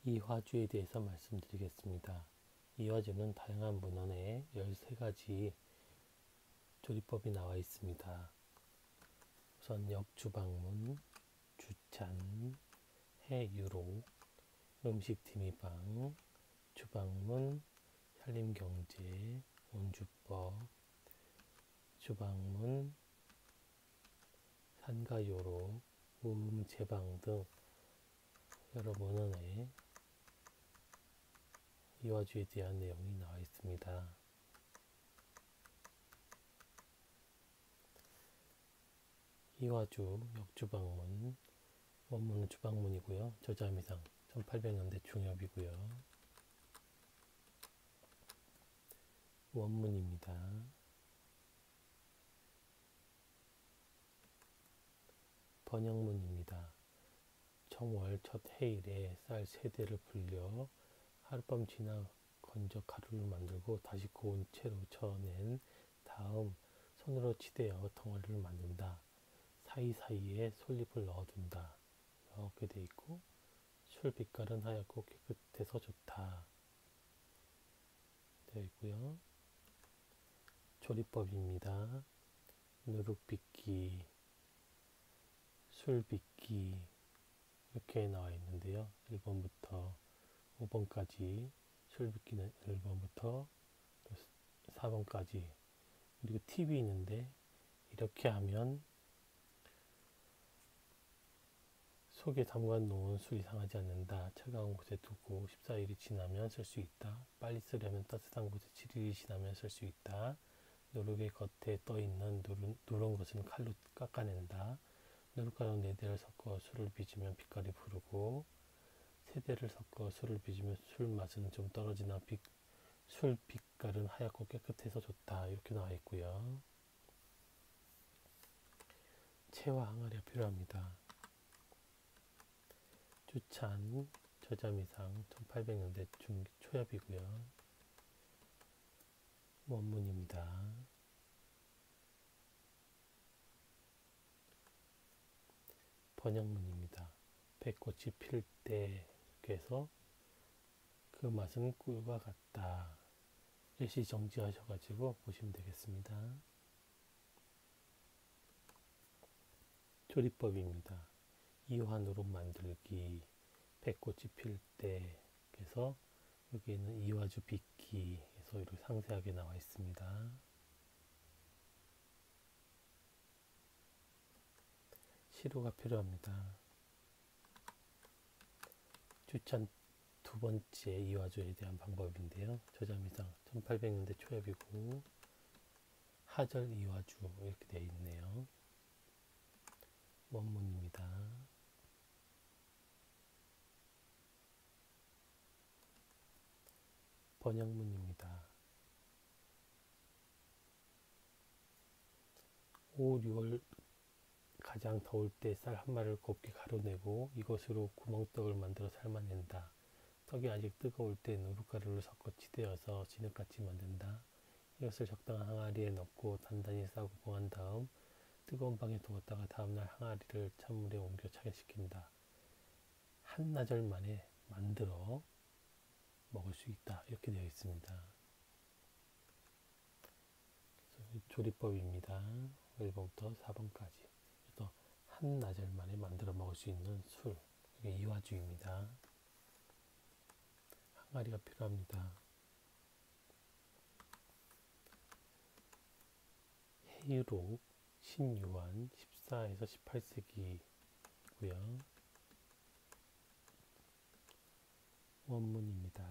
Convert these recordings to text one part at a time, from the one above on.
이화주에 대해서 말씀드리겠습니다. 이화주는 다양한 문헌에 13가지 조리법이 나와 있습니다. 우선 역주방문, 주찬, 해유록, 음식팀의방, 주방문, 살림경제, 온주법, 주방문, 산가요록, 우음제방 등 여러 문헌에 이화주에 대한 내용이 나와 있습니다. 이화주 역주방문, 원문은 주방문이고요. 저자미상 1800년대 중엽이고요. 원문입니다. 번역문입니다. 청월 첫 해일에 쌀 3대를 불려 하룻밤 지나 건져 가루를 만들고 다시 고운 채로 쳐낸 다음 손으로 치대어 덩어리를 만든다. 사이사이에 솔잎을 넣어둔다. 이렇게 되어 있고, 술 빛깔은 하얗고 깨끗해서 좋다 되어 있고요. 조리법입니다. 누룩빚기, 술빚기 이렇게 나와 있는데요. 1번부터 5번까지 술빚기는 1번부터 4번까지. 그리고 팁이 있는데, 이렇게 하면 속에 담가 놓은 술이 상하지 않는다. 차가운 곳에 두고 14일이 지나면 쓸 수 있다. 빨리 쓰려면 따뜻한 곳에 7일이 지나면 쓸 수 있다. 누룩의 겉에 떠있는 누런 것은 칼로 깎아낸다. 누룩가루 4대를 섞어 술을 빚으면 빛깔이 부르고 3대를 섞어 술을 빚으면 술 맛은 좀 떨어지나 술 빛깔은 하얗고 깨끗해서 좋다. 이렇게 나와 있고요. 채와 항아리가 필요합니다. 주찬, 저자미상 1800년대 초엽이고요. 원문입니다. 번역문입니다. 백꽃이 필 때에서 그 맛은 꿀과 같다. 일시정지하셔가지고 보시면 되겠습니다. 조리법입니다. 이화누룩 만들기, 백꽃이 필 때에서 여기에는 이화주 빚기에서 이렇게 상세하게 나와 있습니다. 시료가 필요합니다. 주찬 2번째 이화주에 대한 방법인데요. 저자미상 1800년대 초엽이고 하절 이화주 이렇게 되어 있네요. 원문입니다. 번역문입니다. 5, 6월 가장 더울 때 쌀 한 마리를 곱게 가루내고 이것으로 구멍떡을 만들어 삶아낸다. 떡이 아직 뜨거울 때 누룩가루를 섞어 치대어서 진흙같이 만든다. 이것을 적당한 항아리에 넣고 단단히 싸고 봉한 다음 뜨거운 방에 두었다가 다음날 항아리를 찬물에 옮겨 차게시킨다. 한나절 만에 만들어 먹을 수 있다. 이렇게 되어 있습니다. 조리법입니다. 1번부터 4번까지. 한나절 만에 만들어 먹을 수 있는 술. 이게 이화주입니다. 항아리가 필요합니다. 해유록, 신유한 14에서 18세기고요. 원문입니다.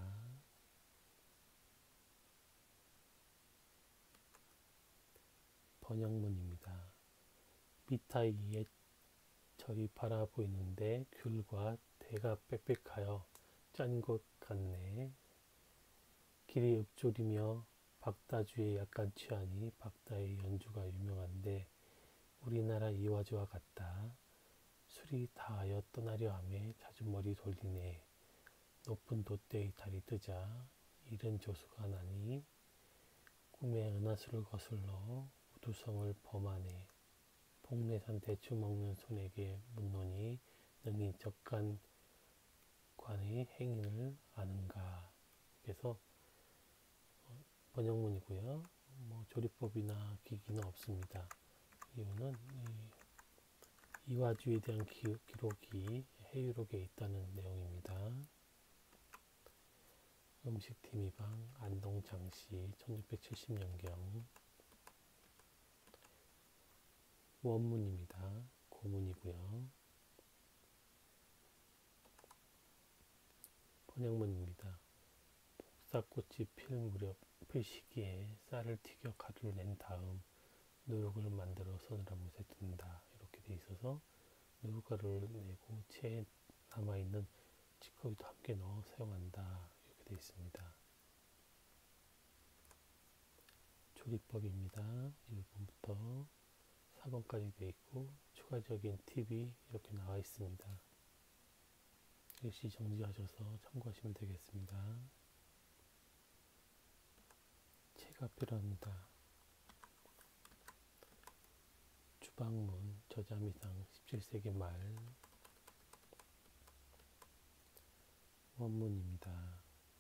번역문입니다. 미타이에 절이 바라 보이는데 귤과 대가 빽빽하여 짠 것 같네. 길이 읊조리며 박다주에 약간 취하니 박다의 연주가 유명한데 우리나라 이화주와 같다. 술이 다하여 떠나려 하매 자주 머리 돌리네. 높은 돛대의 달이 뜨자 이른 조수가 나니 꿈에 은하수를 거슬러 우두성을 범하네. 복내산 대추 먹는 손에게 묻노니 능히 적간 관의 행위를 아는가. 그래서 번역문이고요. 조리법이나 기기는 없습니다. 이유는 이화주에 대한 기록이 해유록에 있다는 내용입니다. 음식 디미방 안동장씨 1670년경 원문입니다. 고문이고요. 번역문입니다. 복사꽃이 필 시기에 쌀을 튀겨 가루를 낸 다음 누룩을 만들어 서늘한못에 둔다. 이렇게 돼 있어서 누룩가루를 내고 체에 남아있는 찌꺼기도 함께 넣어 사용한다. 이렇게 돼 있습니다. 조리법입니다. 1번부터 4번까지 돼 있고 추가적인 팁이 이렇게 나와 있습니다. 일시 정지하셔서 참고하시면 되겠습니다. 체가 필요합니다. 주방문 저자미상 17세기 말 원문입니다.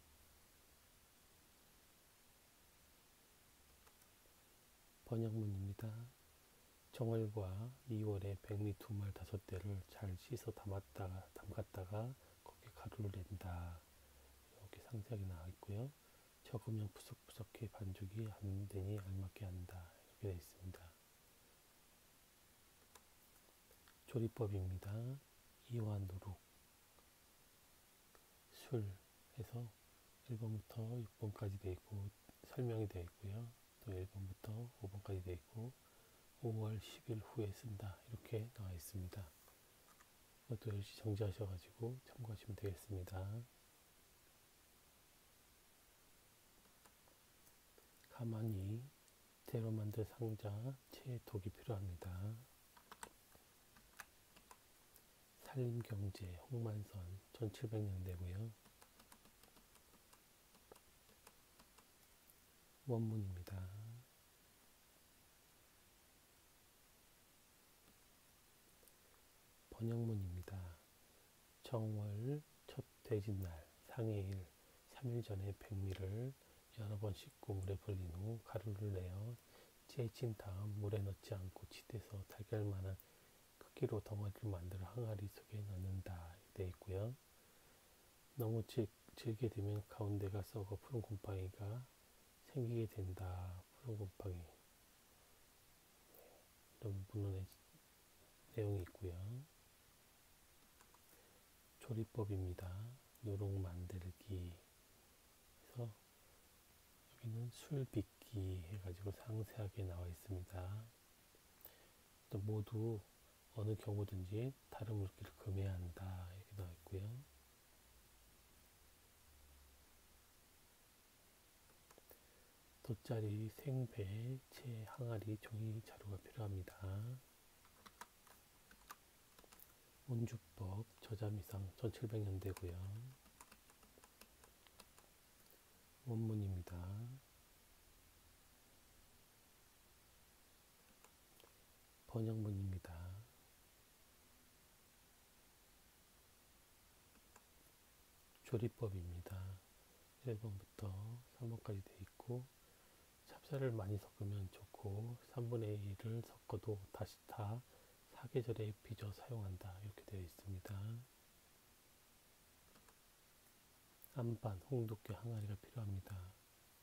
번역문입니다. 정월과 2월에 백미 2말 5대를 잘 씻어 담갔다가 거기에 가루를 낸다. 이렇게 상세하게 나와 있고요. 적으면 푸석푸석해 반죽이 안 되니 알맞게 한다. 이렇게 되어 있습니다. 조리법입니다. 이와 누룩, 술 해서 1번부터 6번까지 되어 있고 설명이 되어 있고요. 또 1번부터 5번까지 되어 있고 5월 10일 후에 쓴다. 이렇게 나와 있습니다. 이것도 역시 정지하셔가지고 참고하시면 되겠습니다. 가만히 대로 만든 상자, 체에 독이 필요합니다. 산림경제, 홍만선, 1700년대고요. 원문입니다. 번역문입니다. 정월 첫 대진날 상해일 3일 전에 백미를 여러 번 씻고 물에 불린 후 가루를 내어 째친 다음 물에 넣지 않고 치대서 달걀만한 크기로 덩어리를 만들어 항아리 속에 넣는다. 되어 있고요. 너무 질게 되면 가운데가 썩어 푸른 곰팡이가 생기게 된다. 푸른 곰팡이. 이런 문헌의 내용이 있고요. 조리법입니다. 누룩 만들기. 그래서 여기는 술 빚기 해가지고 상세하게 나와 있습니다. 또 모두 어느 경우든지 다른 물기를 금해야 한다. 이렇게 나와 있고요. 돗자리, 생배, 체, 항아리, 종이, 자루가 필요합니다. 온주법, 저자미상 1700년대고요. 원문입니다. 번역문입니다. 조리법입니다. 1번부터 3번까지 되어 있고 찹쌀을 많이 섞으면 좋고 3분의 1을 섞어도 다시 다 사계절에 빚어 사용한다. 이렇게 되어 있습니다. 안반, 홍두깨, 항아리가 필요합니다.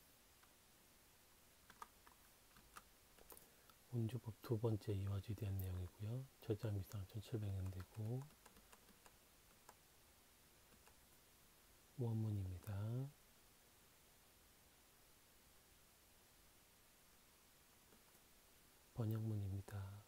온주법 두 번째 이화주에 대한 내용이고요. 저자미상 1700년대고 원문입니다. 번역문입니다.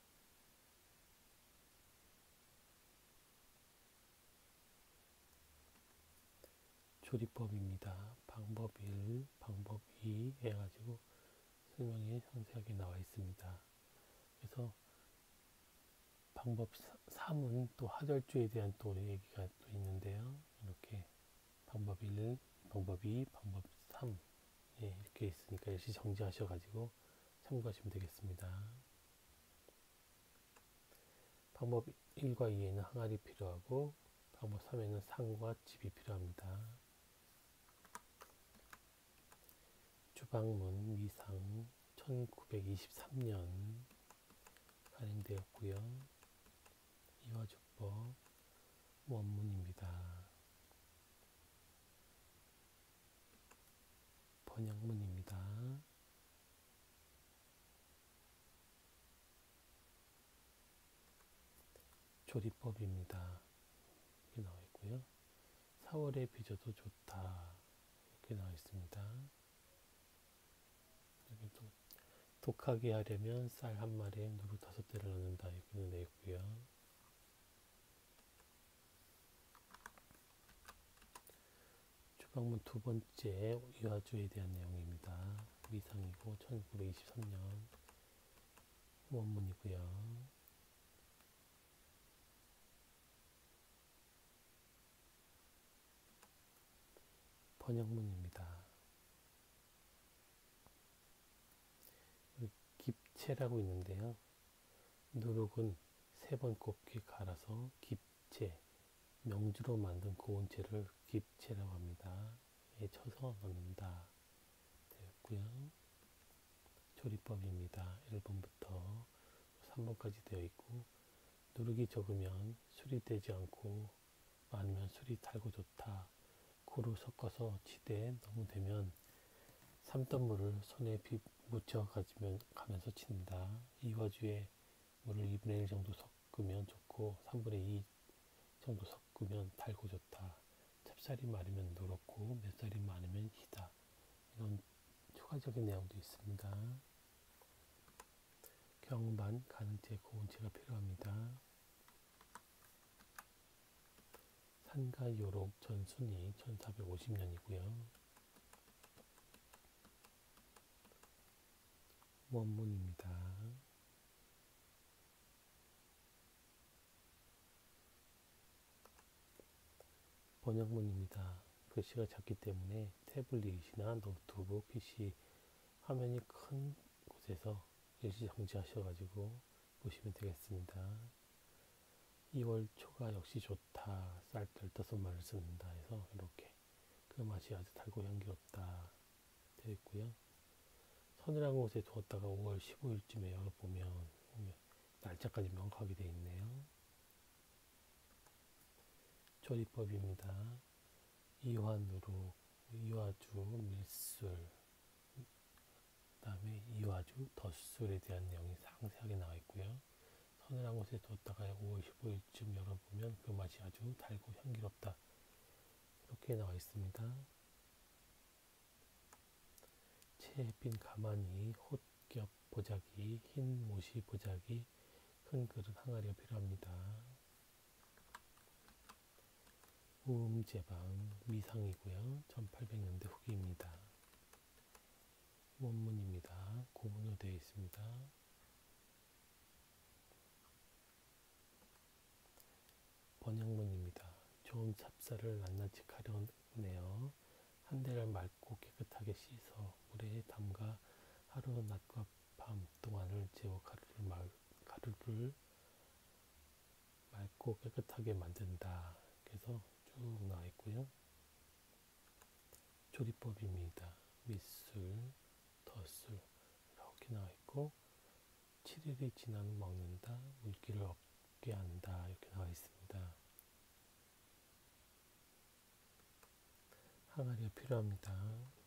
조리법입니다. 방법 1, 방법 2 해가지고 설명이 상세하게 나와 있습니다. 그래서 방법 3은 또 화절주에 대한 또 얘기가 또 있는데요. 이렇게 방법 1, 방법 2, 방법 3 이렇게 있으니까 일시 정지하셔가지고 참고하시면 되겠습니다. 방법 1과 2에는 항아리 필요하고 항목 3에는 상과 집이 필요합니다. 주방문 미상 1923년 발행되었고요. 이화주법 원문입니다. 번역문입니다. 조리법입니다. 이렇게 나와 있고요. 4월에 빚어도 좋다. 이렇게 나와 있습니다. 여기도 독하게 하려면 쌀 한 마리에 누룩 5대를 넣는다. 이렇게 되어 있고요. 주방문 두 번째 이화주에 대한 내용입니다. 미상이고 1923년 원문이고요. 번역문입니다. 깁체라고 있는데요. 누룩은 3번 곱게 갈아서 깁체, 명주로 만든 고운체를 깁체라고 합니다. 에 쳐서 넣는다. 되었고요. 조리법입니다. 1번부터 3번까지 되어 있고, 누룩이 적으면 술이 되지 않고 많으면 술이 달고 좋다. 고루 섞어서 치되 너무 되면 삶던 물을 손에 묻혀 가면서 친다. 이화주에 물을 2분의 1 정도 섞으면 좋고 3분의 2 정도 섞으면 달고 좋다. 찹쌀이 많으면 노랗고 맵쌀이 많으면 희다. 이런 추가적인 내용도 있습니다. 경반, 가능체, 고운체가 필요합니다. 산가 요록 전순이 1450년이고요. 원문입니다. 번역문입니다. 글씨가 작기 때문에 태블릿이나 노트북, PC 화면이 큰 곳에서 일시정지 하셔가지고 보시면 되겠습니다. 2월 초가 역시 좋다. 쌀 15마리를 쓰는다 해서 이렇게 그 맛이 아주 달고 향기롭다 되어 있고요. 서늘한 곳에 두었다가 5월 15일쯤에 열어보면 날짜까지 명확하게 되어 있네요. 조리법입니다. 이화누룩, 이화주, 밀술, 그 다음에 이화주, 덧술에 대한 내용이 상세하게 나와 있고요. 서늘한 곳에 두었다가 5월 15일쯤 열어보면 그 맛이 아주 달고 향기롭다. 이렇게 나와 있습니다. 채빈 가마니, 홑겹 보자기, 흰 모시 보자기, 큰 그릇 항아리가 필요합니다. 우음제방 미상이고요. 1800년대 후기입니다. 원문입니다. 고문으로 되어 있습니다. 번역문입니다. 좋은 찹쌀을 낱낱이 가려내어 한 대를 맑고 깨끗하게 씻어 물에 담가 하루 낮과 밤 동안을 재워 가루를 맑고 깨끗하게 만든다. 그래서 쭉 나와 있고요. 조리법입니다. 밑술, 덧술 이렇게 나와 있고 7일이 지난 후 먹는다. 물기를 없게 한다. 이렇게 나와 있습니다. 항아리가 필요합니다.